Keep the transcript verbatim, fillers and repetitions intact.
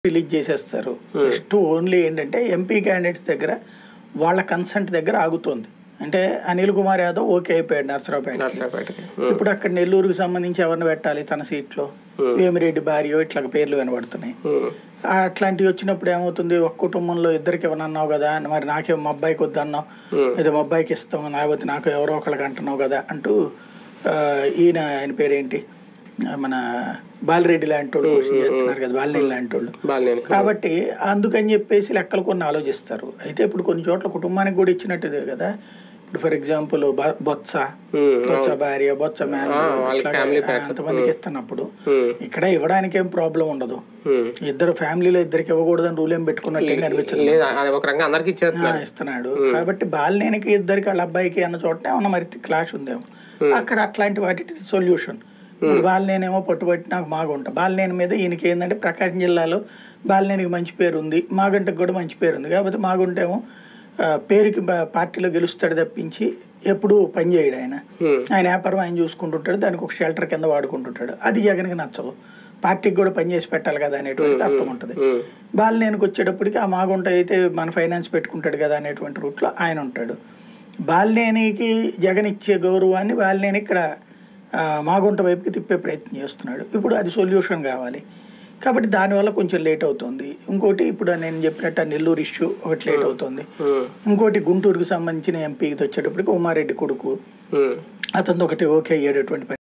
Release చేసేస్తారు. Just only ఏంటంటే MP candidates దగ్గర వాళ్ళ కన్సెంట్ దగ్గర ఆగుతుంది. అంటే అనిల్ కుమార్ యాదవ్ ఓకే అయిపోయాడు నర్సరావుపేటకి. ఇప్పుడు అక్కడ నెల్లూరుకి సంబంధించి ఎవరిని పెట్టాలి తన సీట్లో, వేమిరెడ్డి భార్యో ఇట్లా పేర్లు వినబడుతున్నాయి. అట్లాంటివి వచ్చినప్పుడు ఏమవుతుంది, ఒక కుటుంబంలో ఇద్దరికి ఇవ్వనన్నావు కదా, మరి నాకే మా అబ్బాయికి వద్దన్నావు, ఏదో మా అబ్బాయికి ఇస్తాం, లేకపోతే నాకు ఎవరో ఒకళ్ళకి అంటున్నావు కదా అంటూ ఈయన ఆయన పేరేంటి మన బాలిరెడ్డి లాంటి వాళ్ళు క్వశ్చన్ చేస్తున్నారు కదా, బాలినేని లాంటి వాళ్ళు. కాబట్టి అందుకని చెప్పేసి లెక్కలు కొన్ని ఆలోచిస్తారు. అయితే ఇప్పుడు కొన్ని చోట్ల కుటుంబానికి కూడా ఇచ్చినట్టుదే కదా. ఇప్పుడు ఫర్ ఎగ్జాంపుల్ బొత్స బొత్స భార్య బొత్స మ్యాన్ అంతమందికి ఇస్తున్నప్పుడు ఇక్కడ ఇవ్వడానికి ఏం ప్రాబ్లం ఉండదు. ఇద్దరు ఫ్యామిలీలో ఇద్దరికి ఇవ్వకూడదని రూల్ ఏం పెట్టుకున్నట్టు అనిపించదు, ఇస్తున్నాడు. కాబట్టి బాలినేనికి ఇద్దరికి వాళ్ళ అబ్బాయికి అన్న చోట ఏమన్నా మరి క్లాష్ ఉందేమో, అక్కడ అట్లాంటి వాటి సొల్యూషన్. ఇప్పుడు బాలినేనేమో పట్టుబట్టి నాకు మాగుంట, బాలినేని మీద ఈయనకి ఏంటంటే ప్రకాశం జిల్లాలో బాలినేనికి మంచి పేరు ఉంది, మాగంటకు కూడా మంచి పేరు ఉంది. కాకపోతే మాగుంటేమో పేరుకి పార్టీలో గెలుస్తాడు తప్పించి ఎప్పుడు పని చేయడు. ఆయన ఆయన వ్యాపారం ఆయన చూసుకుంటుంటాడు, దానికి ఒక షెల్టర్ కింద వాడుకుంటుంటాడు. అది జగన్కి నచ్చదు, పార్టీకి కూడా పని చేసి పెట్టాలి కదా అనేటువంటి అర్థం ఉంటుంది. బాలినేనికి వచ్చేటప్పటికి ఆ మాగుంట అయితే మన ఫైనాన్స్ పెట్టుకుంటాడు కదా అనేటువంటి రూట్లో ఆయన ఉంటాడు. బాలినేనికి జగన్ ఇచ్చే గౌరవాన్ని బాలినేని ఇక్కడ మాగుంట వైపుకి తిప్పే ప్రయత్నం చేస్తున్నాడు. ఇప్పుడు అది సొల్యూషన్ కావాలి కాబట్టి దానివల్ల కొంచెం లేట్ అవుతుంది. ఇంకోటి ఇప్పుడు నేను చెప్పినట్టు నెల్లూరు ఇష్యూ ఒకటి లేట్ అవుతుంది. ఇంకోటి గుంటూరుకు సంబంధించిన ఎంపీకి వచ్చేటప్పటికి ఉమారెడ్డి కొడుకు, అతను ఒకటి ఓకే అయ్యేటటువంటి